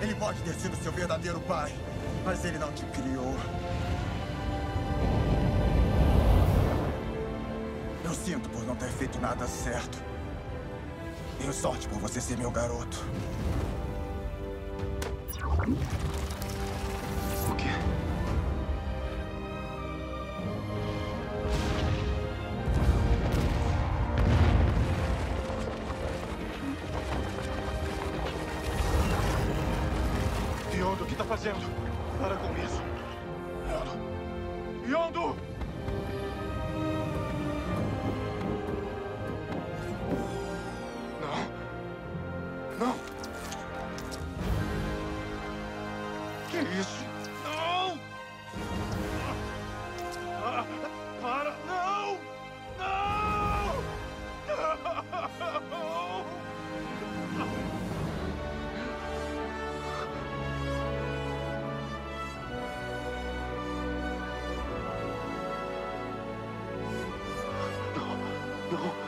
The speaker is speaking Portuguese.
Ele pode ter sido seu verdadeiro pai, mas ele não te criou. Eu sinto por não ter feito nada certo. Tenho sorte por você ser meu garoto. O quê? Yondo, o que tá fazendo? Para com isso. Yondo! Yondo! Não! Não! Que isso? Não! Para! Não! Não! Não! Não!